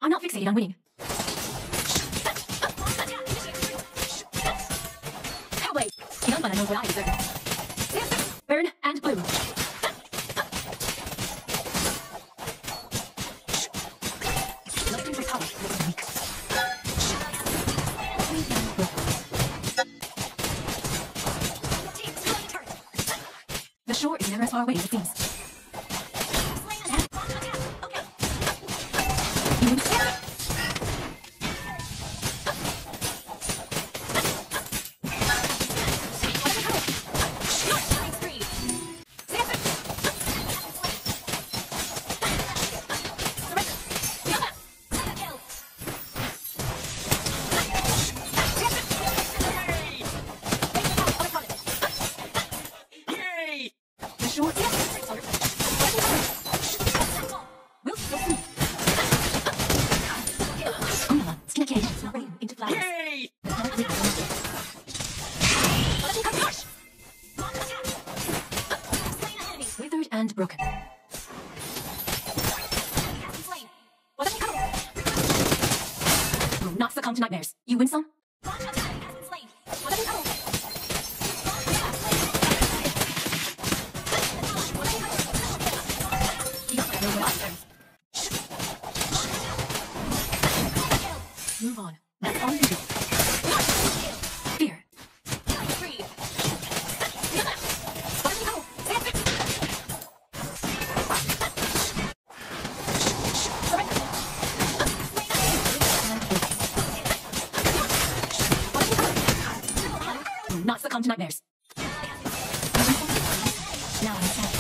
I'm not fixated on winning. Hellblade! 이런 건 I know what I deserve. Burn and bloom. Looking for power. The shore is never as far away as it seems. Withered and broken. Will not succumb to nightmares. You win some? Move on. That's all you do. Fear. Will not succumb to nightmares. Now I'm sad.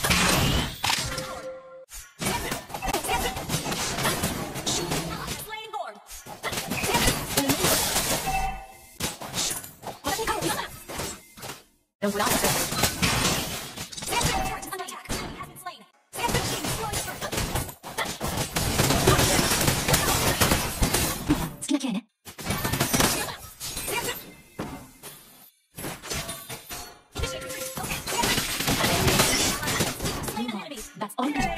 Knows what I say. That's all you do.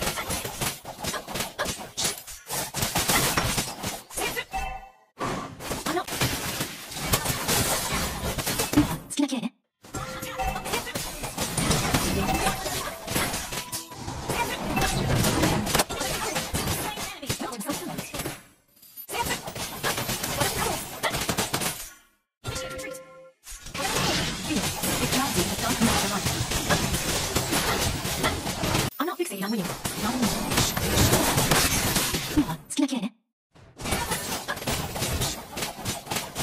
I'm not fixated on winning. Not anymore. Come on, skin a kid.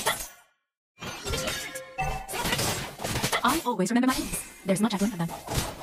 I always remember my enemies. There's much I've learned from them.